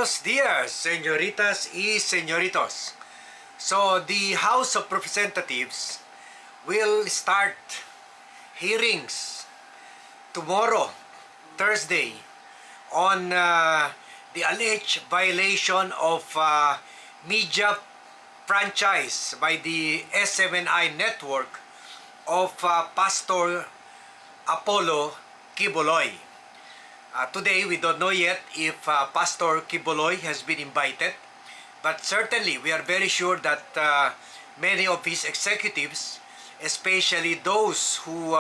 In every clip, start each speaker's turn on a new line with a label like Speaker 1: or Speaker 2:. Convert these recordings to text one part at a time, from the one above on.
Speaker 1: Buenos dias, señoritas y señoritos. So, the House of Representatives will start hearings tomorrow, Thursday, on the alleged violation of media franchise by the SMNI network of Pastor Apollo Quiboloy. Today, we don't know yet if Pastor Quiboloy has been invited, but certainly we are very sure that many of his executives, especially those who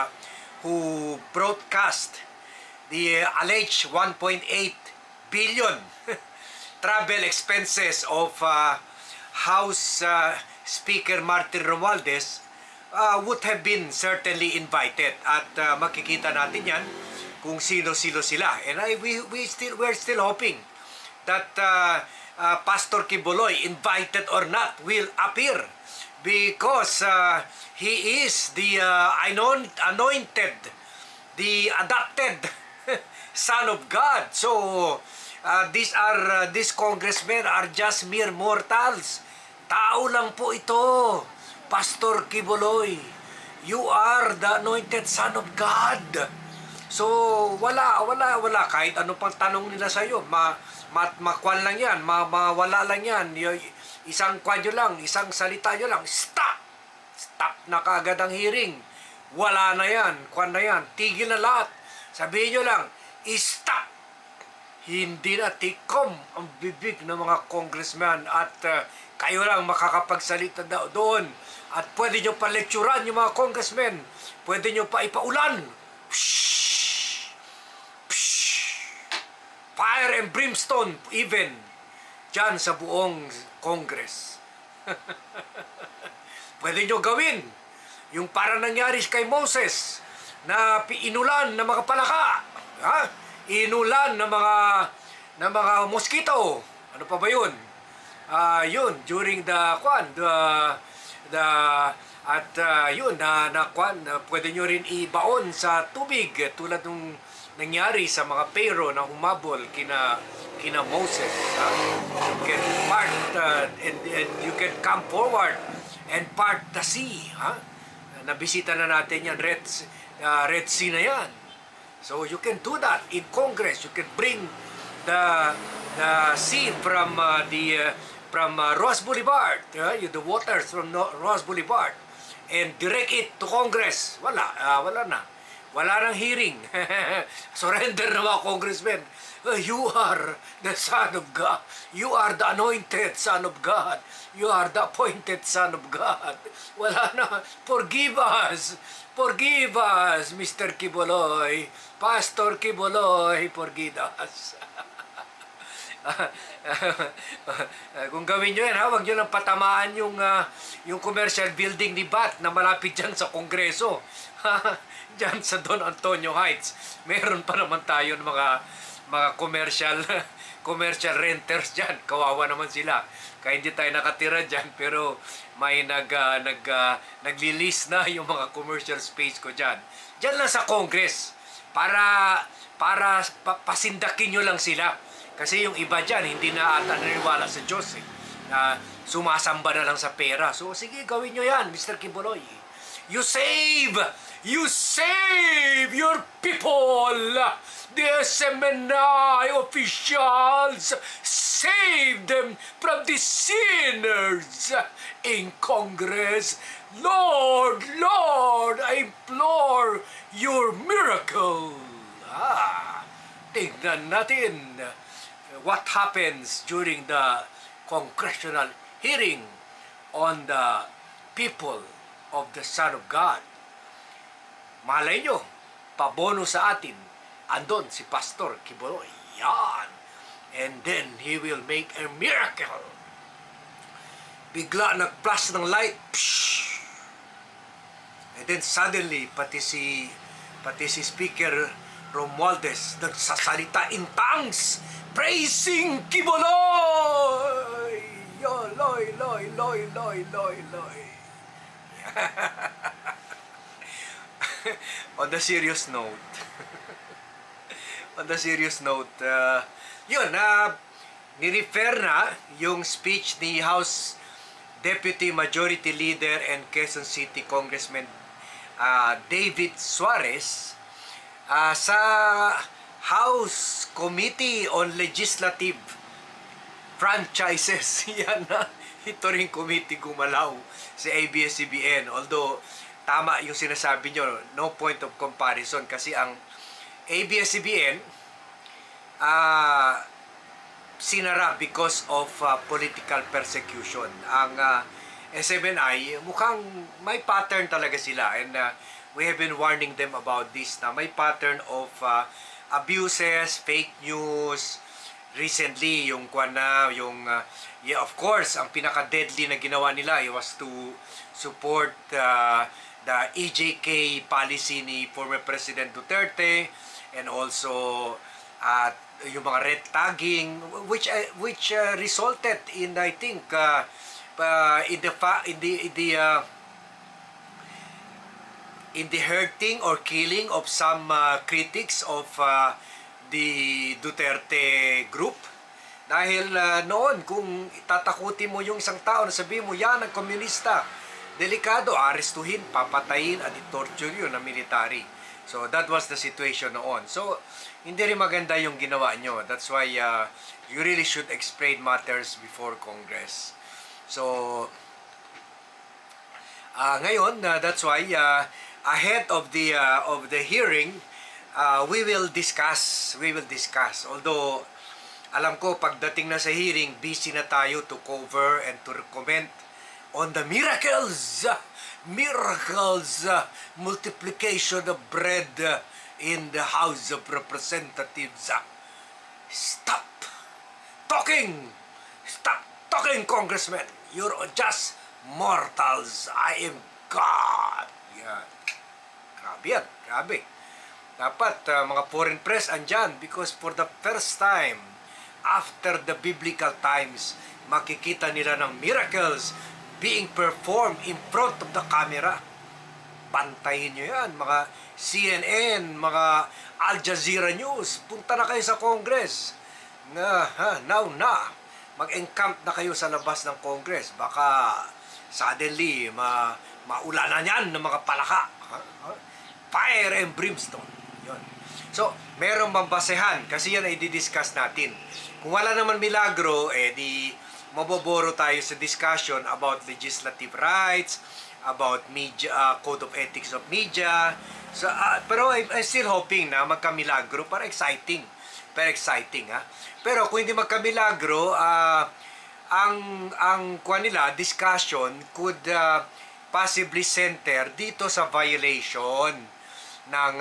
Speaker 1: broadcast the alleged 1.8 billion travel expenses of House Speaker Martin Romualdez, would have been certainly invited. At makikita natin yan kung sino-sino sila. And we're still hoping that Pastor Quiboloy, invited or not, will appear, because he is the anointed, the adopted Son of God. So these congressmen are just mere mortals. Tao lang po ito. Pastor Quiboloy, you are the anointed Son of God. So wala kahit ano pang tanong nila sa iyo, makwan lang yan, mawala lang yan. Isang kwadyo lang, isang salita nyo lang, stop na kaagad ang hearing. Wala na yan, kwan na yan, tigil na lahat. Sabihin nyo lang, stop. Hindi na tikom ang bibig ng mga congressman, at kayo lang makakapagsalita doon. At pwede nyo pa lecturean yung mga congressmen, pwede nyo pa ipaulan. Fire and brimstone even dyan sa buong Congress. Pwede nyo gawin yung para nangyari kay Moses, na inulan ng mga palaka, inulan ng mga mosquito. Ano pa ba yun? Yun during pwede nyo rin ibaon sa tubig tulad nung nangyari sa mga Pharaoh na humabol kina Moses. You can part and you can come forward and part the sea. Nabisita na natin yan, Red Sea na yan. So you can do that in Congress. You can bring the sea from Ross Boulevard, the waters from Ross Boulevard, and direct it to Congress. Wala na. Wala nang hearing. Surrender na mga congressmen. You are the Son of God. You are the anointed Son of God. You are the appointed Son of God. Wala na. Forgive us. Forgive us, Mr. Quiboloy. Pastor Quiboloy, forgive us. Kung gawin nyo yan, huwag nyo lang patamaan yung commercial building ni BAT na malapit dyan sa Kongreso. Dyan sa Don Antonio Heights. Meron pa naman tayo ng mga commercial renters dyan. Kawawa naman sila. Kaya hindi tayo nakatira dyan, pero may nagli-lease na yung mga commercial space ko dyan. Dyan lang sa Congress. Para pasindakin nyo lang sila. Kasi yung iba dyan, hindi na ata naniwala sa Diyos. Sumasamba na lang sa pera. So sige, gawin nyo yan, Mr. Quiboloy. You save your people. The SMNI officials, save them from the sinners in Congress. Lord, I implore your miracle. Tingnan natin what happens during the congressional hearing on the people of the Son of God. Malay nyo, pabono sa atin, andon si Pastor Quiboloy. Yan. And then he will make a miracle. Bigla nag-flash ng light. Psh! And then suddenly, pati si Speaker Romualdez nagsasalita in tongues, praising Quiboloy. Yo, loy. On the serious note, Ni-refer na yung speech ni House Deputy Majority Leader and Quezon City Congressman David Suarez sa House Committee on Legislative Franchises. Yan na. Ito rin committee gumalaw sa ABS-CBN. Although, tama yung sinasabi nyo, no point of comparison kasi ang ABS-CBN sinara because of political persecution. Ang SMNI, mukhang may pattern talaga sila, and we have been warning them about this, na may pattern of abuses, fake news. Recently, yung yeah, of course, ang pinaka-deadly na ginawa nila was to support the EJK policy ni former President Duterte, and also yung mga red tagging, which resulted in, I think, in the hurting or killing of some critics of the Duterte group. Dahil noon, kung tatakutin mo yung isang tao na sabihin mo, yan ang komunista, delikado, arestuhin, papatayin, at i-torture yun na military. So that was the situation noon. So hindi rin maganda yung ginawa nyo. That's why you really should explain matters before Congress. So ngayon, that's why ahead of the hearing, we will discuss. Although alam ko pagdating na sa hearing, busy na tayo to cover and to comment on the miracles, multiplication of bread in the House of Representatives. Stop talking, Congressman. You're just mortals. I am God. Yan. Grabe yan. Grabe. Dapat mga foreign press andyan, because for the first time after the biblical times, makikita nila ng miracles being performed in front of the camera. Bantayin nyo yan, mga CNN, mga Al Jazeera News. Punta na kayo sa Congress. Now na. Mag-encamp na kayo sa labas ng Congress. Baka suddenly maulanan yan ng mga palaka. Fire and brimstone. Yun. So, merong mambasehan kasi yan ay di-discuss natin. Kung wala naman milagro, di maboboro tayo sa discussion about legislative rights, about media, code of ethics of media. So, pero I'm still hoping na magkamilagro para exciting. Ha? Pero kung hindi magkamilagro, ang kuha nila, discussion could possibly center dito sa violation ng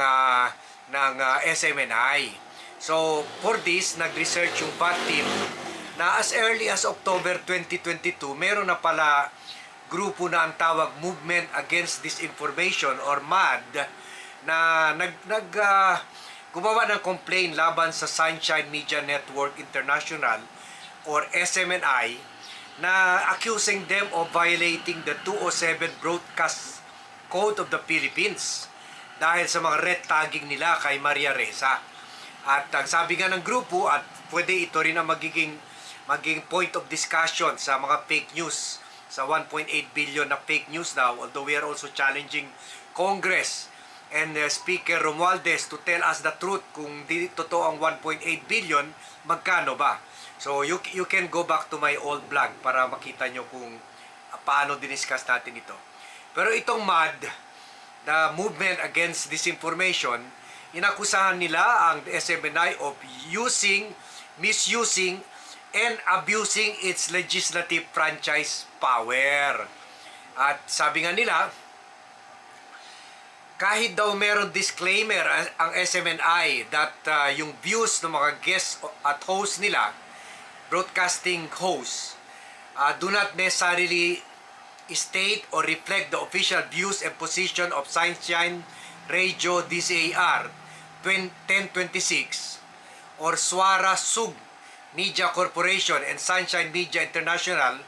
Speaker 1: SMNI. So, for this, nag-research yung BAT team na as early as October 2022, meron na pala grupo na ang tawag Movement Against Disinformation or MAD na gumawa ng complaint laban sa Sunshine Media Network International or SMNI na accusing them of violating the 207 Broadcast Code of the Philippines dahil sa mga red tagging nila kay Maria Ressa. At ang sabi nga ng grupo, at pwede ito rin ang magiging point of discussion sa mga fake news, sa 1.8 billion na fake news now, although we are also challenging Congress and Speaker Romualdez to tell us the truth kung di totoo ang 1.8 billion, magkano ba? So you can go back to my old blog para makita nyo kung paano diniscuss natin ito. Pero itong MAD, the Movement Against Disinformation, inakusahan nila ang SMNI of misusing and abusing its legislative franchise power. At sabi nga nila, kahit daw meron disclaimer ang SMNI that yung views ng mga guests at host nila, broadcasting hosts, do not necessarily state or reflect the official views and position of Sunshine Radio DCAR 1026 or Swara Sug Media Corporation and Sunshine Media International,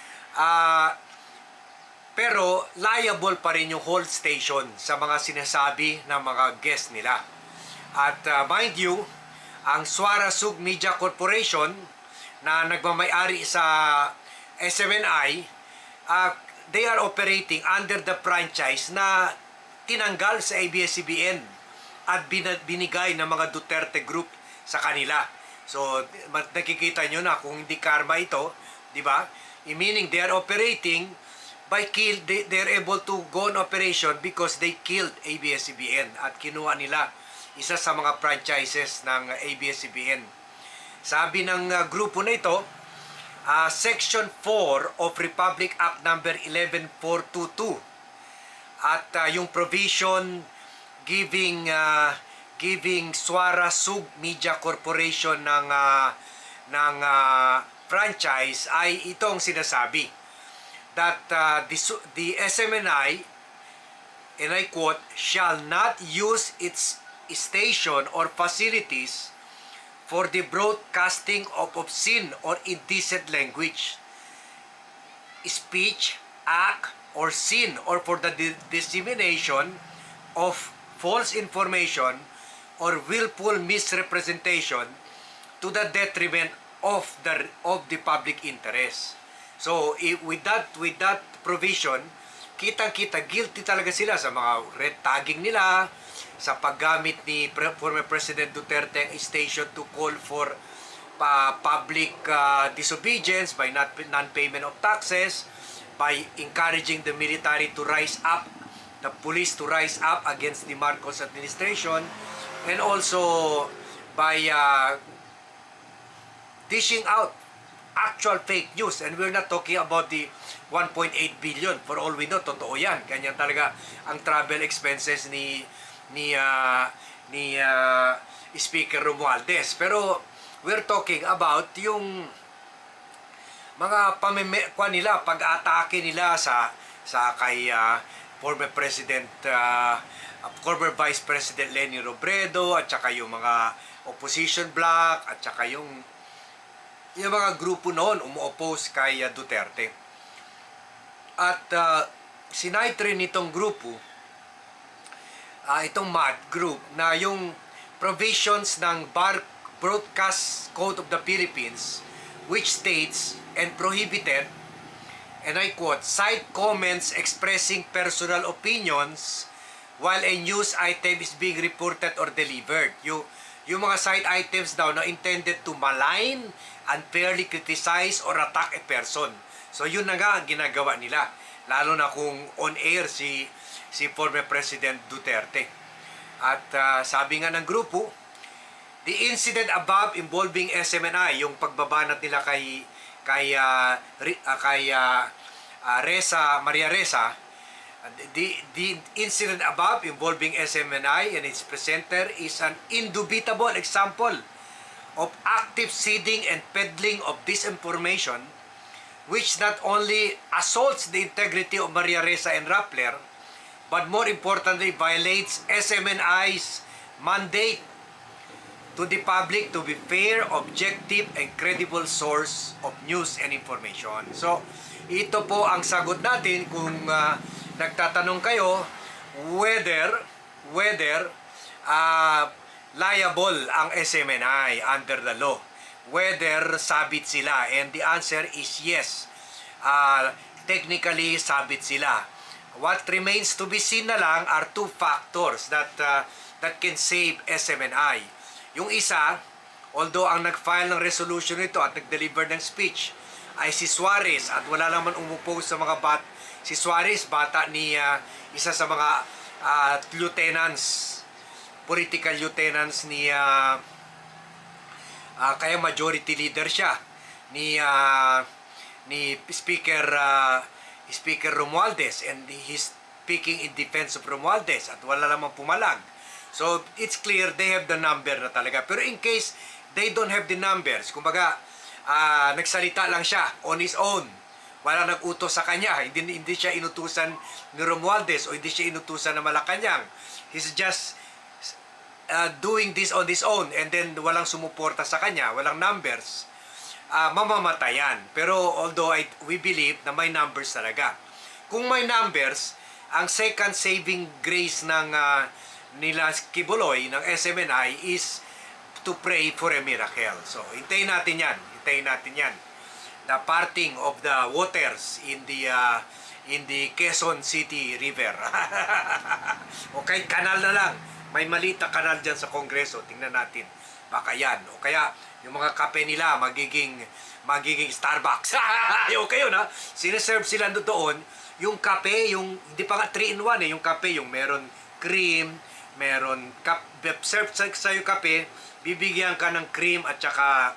Speaker 1: pero liable pa rin yung whole station sa mga sinasabi ng mga guest nila. At mind you, ang Swara Sug Media Corporation na nagmamay-ari sa SMNI, they are operating under the franchise na tinanggal sa ABS-CBN at binigay ng mga Duterte Group sa kanila. So, nakikita nyo na kung hindi karma ito, di ba? Meaning they are operating by they're able to go on operation because they killed ABS-CBN at kinuha nila isa sa mga franchises ng ABS-CBN. Sabi ng grupo na ito, Section 4 of Republic Act number 11422 at yung provision giving Suara Sug Media Corporation ng franchise ay itong sinasabi that the SMNI, and I quote, shall not use its station or facilities for the broadcasting of obscene or indecent language, speech, act, or sin, or for the dissemination of false information or willful misrepresentation to the detriment of the public interest. So with that provision, kitang-kita guilty talaga sila sa mga red tagging nila, sa paggamit ni former President Duterte ang station to call for public disobedience by non-payment of taxes, by encouraging the military to rise up, the police to rise up against the Marcos administration, and also by dishing out actual fake news. And we're not talking about the 1.8 billion. For all we know, totoo yan. Ganyan talaga ang travel expenses ni Speaker Romualdez. Pero we're talking about yung mga nila, pag-atake nila sa kay former President, former Vice President Leni Robredo, at saka yung mga opposition bloc, at saka yung mga grupo noon umu-oppose kay Duterte. At sinight rin nitong grupo, itong MAD group, na yung provisions ng Broadcast Code of the Philippines, which states and prohibited, and I quote, cite comments expressing personal opinions while a news item is being reported or delivered. Yung mga side items daw na intended to malign, unfairly criticize, or attack a person. So yun na nga ang ginagawa nila. Lalo na kung on air si former President Duterte. At sabi nga ng grupo, the incident above involving SMNI, yung pagbabanat nila kay Maria Ressa, the incident above involving SMNI and its presenter is an indubitable example of active seeding and peddling of disinformation, which not only assaults the integrity of Maria Ressa and Rappler, but more importantly violates SMNI's mandate to the public to be fair, objective, and credible source of news and information. So, ito po ang sagot natin kung nagtatanong kayo whether liable ang SMNI under the law, whether sabit sila, and the answer is yes. Technically sabit sila. What remains to be seen na lang are two factors that can save SMNI. Yung isa, although ang nag-file ng resolution nito at nag-deliver ng speech ay si Suarez, at wala naman umupose sa mga si Suarez, bata ni isa sa mga lieutenants, political lieutenants ni kaya majority leader siya ni Speaker Romualdez, and he's speaking in defense of Romualdez at wala namang pumalag. So it's clear they have the number na talaga. Pero in case they don't have the numbers, kumbaga nagsalita lang siya on his own, wala nag-utos sa kanya, hindi siya inutusan ni Romualdez o hindi siya inutusan ng Malacanang, he's just doing this on his own, and then walang sumuporta sa kanya, walang numbers, mamamatayan. Pero although we believe na may numbers talaga. Kung may numbers, ang second saving grace ng nila Kibuloy ng SMNI is to pray for a miracle. So, hintayin natin yan. Hintayin natin yan. The parting of the waters in the Quezon City River. O kahit kanal na lang. May maliit na kanal dyan sa Kongreso. Tingnan natin. Baka yan. O kaya, yung mga kape nila magiging Starbucks. Okay yun, ha? Sineserve sila doon. Yung kape, yung, hindi pa nga 3-in-1 yung kape, yung meron cream, meron serve sa yung kape, bibigyan ka ng cream at saka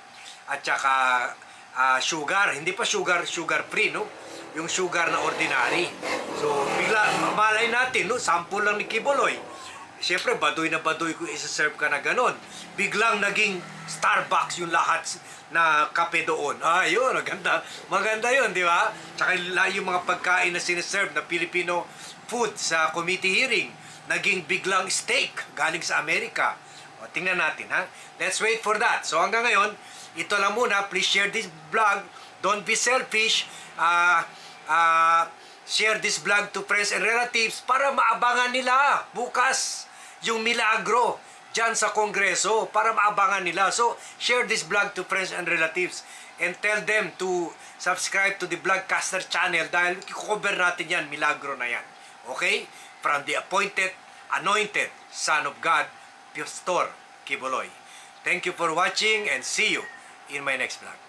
Speaker 1: sugar. Hindi pa sugar free, no? Yung sugar na ordinary. So, bigla, malay natin, no? Sample lang ni Kibuloy. Siyempre, baduy na baduy kung isa-serve ka na ganon. Biglang naging Starbucks yung lahat na kape doon. Yun, maganda yun, di ba? Tsaka yung mga pagkain na sineserve na Filipino food sa committee hearing, naging biglang steak galing sa Amerika. O, tingnan natin, ha? Let's wait for that. So, hanggang ngayon, ito lang muna. Please share this vlog. Don't be selfish. Share this vlog to friends and relatives para maabangan nila bukas yung milagro dyan sa Kongreso, para maabangan nila. So, share this vlog to friends and relatives and tell them to subscribe to the Vlogcaster channel dahil i-cover natin yan, milagro na yan. Okay? From the anointed Son of God, Pastor Kibuloy. Thank you for watching and see you in my next vlog.